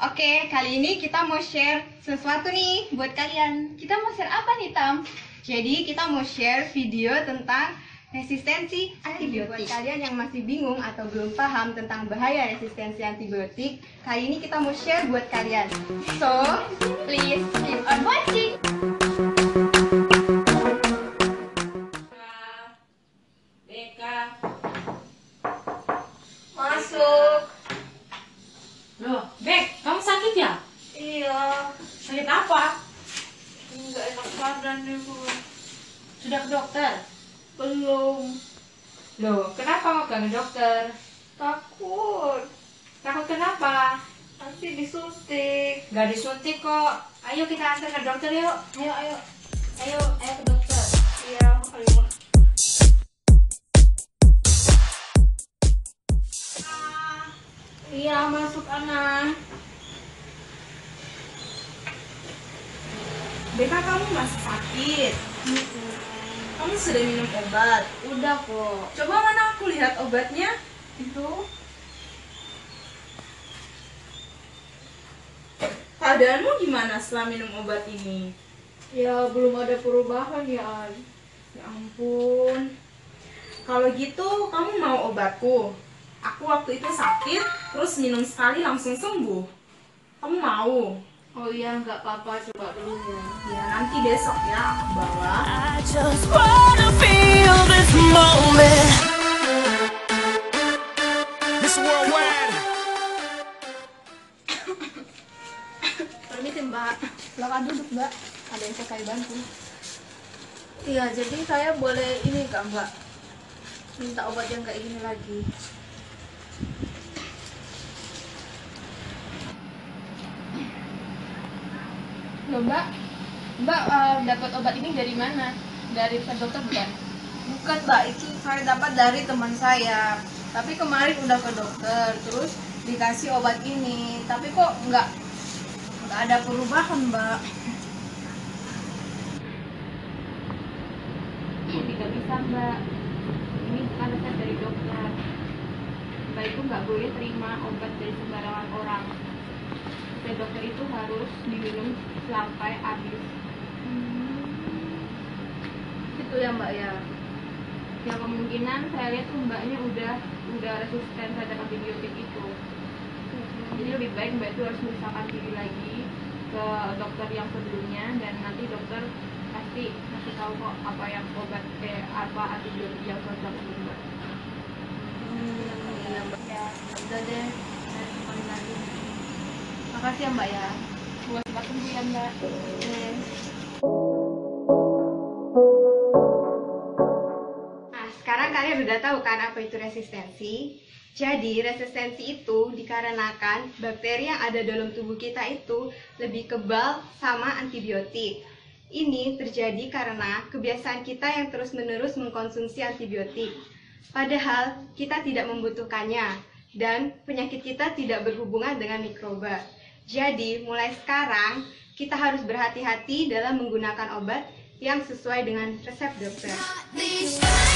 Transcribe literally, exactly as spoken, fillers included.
Oke, kali ini kita mau share sesuatu nih buat kalian. Kita mau share apa nih, Tam? Jadi kita mau share video tentang resistensi antibiotik. Buat kalian yang masih bingung atau belum paham tentang bahaya resistensi antibiotik, kali ini kita mau share buat kalian. So, please keep on watching. Beka, Masuk. loh, Bek, kamu sakit ya? Iya. Sakit apa? Nggak enak badan nih, Bu. Sudah ke dokter? Belum. Loh, kenapa mau ke dokter? Takut. Takut kenapa? Nanti disuntik. Gak disuntik kok. Ayo kita antar ke dokter yuk. Ayo, ayo. Ayo, ayo ke dokter. Iya, ayo. Iya, masuk anak. Beka, kamu masih sakit? Kamu sudah minum obat? Udah kok. Coba mana aku lihat obatnya. Itu. Keadaanmu gimana setelah minum obat ini? Ya, belum ada perubahan ya, An. Ya ampun. Kalau gitu kamu mau obatku? Aku waktu itu sakit, terus minum sekali langsung sembuh. Kamu mau? Oh iya, nggak apa-apa. Coba dulu ya. Ya nanti besok ya aku bawa. I just wanna feel this moment. This worldwide. Permisi, Mbak. Silakan duduk, Mbak. Ada yang saya bantu. Iya, jadi saya boleh ini nggak, Mbak? Minta obat yang kayak gini lagi. Loh, Mbak. Mbak eh, dapat obat ini dari mana? Dari resep dokter bukan? Bukan, Mbak, itu saya dapat dari teman saya. Tapi kemarin udah ke dokter, terus dikasih obat ini. Tapi kok nggak nggak ada perubahan, Mbak. Tidak bisa, Mbak. Ini bukan resep dari dokter. Mbak itu nggak boleh terima obat dari sembarangan orang. Resep dokter itu harus diminum sampai habis. Itu ya, Mbak ya. Ya kemungkinan saya lihat tuh mbaknya udah udah resisten terhadap antibiotik itu. Jadi lebih baik mbak itu harus memeriksakan diri lagi ke dokter yang sebelumnya, dan nanti dokter pasti kasih tahu kok apa yang obat eh, apa antibiotik yang cocok untuk mbak. Hmm, iya, Mbak ya. Udah deh, saya kembali lagi. Makasih ya, Mbak ya. Buat cepat sembuh ya mbak. Oke. Nah, sekarang kalian udah tahu kan apa itu resistensi? Jadi, resistensi itu dikarenakan bakteri yang ada dalam tubuh kita itu lebih kebal sama antibiotik. Ini terjadi karena kebiasaan kita yang terus-menerus mengkonsumsi antibiotik. Padahal kita tidak membutuhkannya dan penyakit kita tidak berhubungan dengan mikroba. Jadi, mulai sekarang kita harus berhati-hati dalam menggunakan obat yang sesuai dengan resep dokter. These